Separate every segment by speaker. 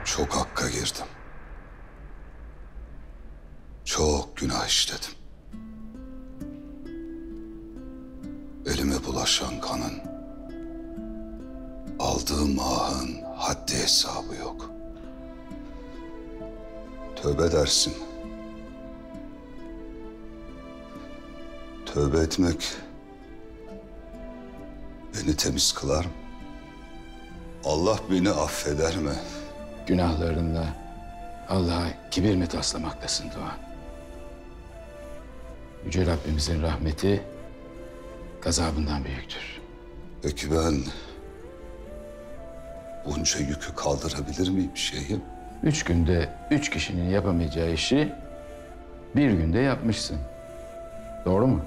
Speaker 1: Çok hakka girdim. Çok günah işledim. Elime bulaşan kanın, aldığım ahın haddi hesabı yok. Tövbe dersin. Tövbe etmek beni temiz kılar mı? Allah beni affeder mi?
Speaker 2: Günahlarınla Allah'a kibir mi taslamaktasın Doğan? Yüce Rabbimizin rahmeti gazabından büyüktür.
Speaker 1: Peki ben bunca yükü kaldırabilir miyim şeyhim?
Speaker 2: 3 günde 3 kişinin yapamayacağı işi bir günde yapmışsın. Doğru mu?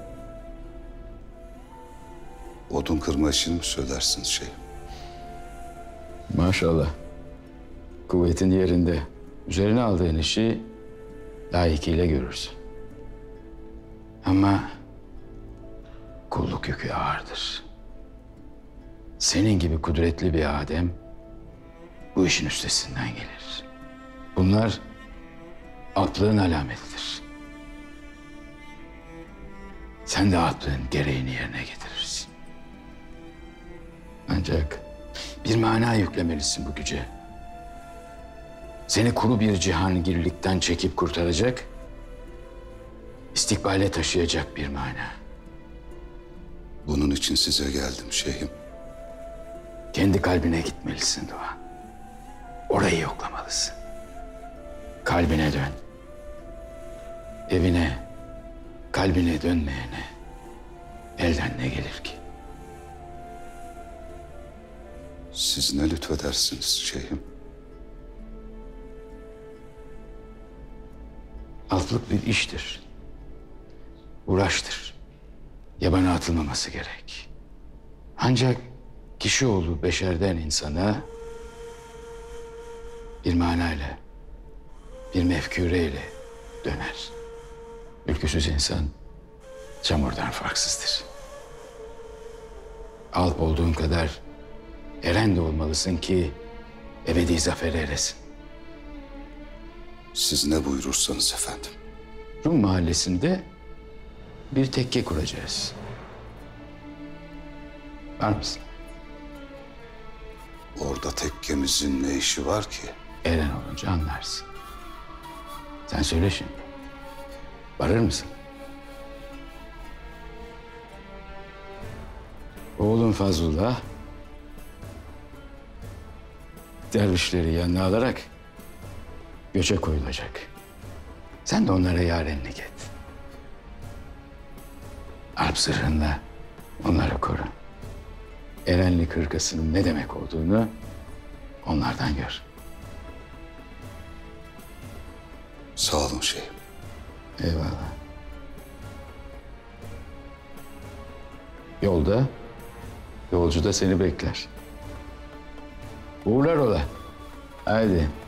Speaker 1: Odun kırma işini mi söylersiniz şeyhim?
Speaker 2: Maşallah. Kuvvetin yerinde. Üzerine aldığın işi layıkıyla görürsün. Ama kulluk yükü ağırdır. Senin gibi kudretli bir Adem bu işin üstesinden gelir. Bunlar atlığın alametidir. Sen de atlığın gereğini yerine getirirsin. Ancak bir mana yüklemelisin bu güce. Seni kuru bir cihangirlikten çekip kurtaracak, istikbale taşıyacak bir mana.
Speaker 1: Bunun için size geldim şeyhim.
Speaker 2: Kendi kalbine gitmelisin Doğan. Orayı yoklamalısın. Kalbine dön. Evine, kalbine dönmeyene elden ne gelir ki?
Speaker 1: Siz ne lütfedersiniz şeyhim?
Speaker 2: Altlık bir iştir. Uğraştır. Yabana atılmaması gerek. Ancak kişioğlu beşerden insana bir manayla, bir mefküreyle döner. Ülküsüz insan çamurdan farksızdır. Alp olduğun kadar eren de olmalısın ki ebedi zafere eresin.
Speaker 1: Siz ne buyurursanız efendim.
Speaker 2: Rum mahallesinde bir tekke kuracağız. Var mısın?
Speaker 1: Orada tekkemizin ne işi var ki?
Speaker 2: Eren olunca anlarsın. Sen söyle şimdi. Varır mısın? Oğlum Fazlullah dervişleri yanına alarak göçe koyulacak. Sen de onlara yarenlik et. Alp zırhınla onları koru. Erenlik hırkasının ne demek olduğunu onlardan gör.
Speaker 1: Sağ olun şeyhim.
Speaker 2: Eyvallah. Yolda, yolcu da seni bekler. Uğurlar ola. Haydi.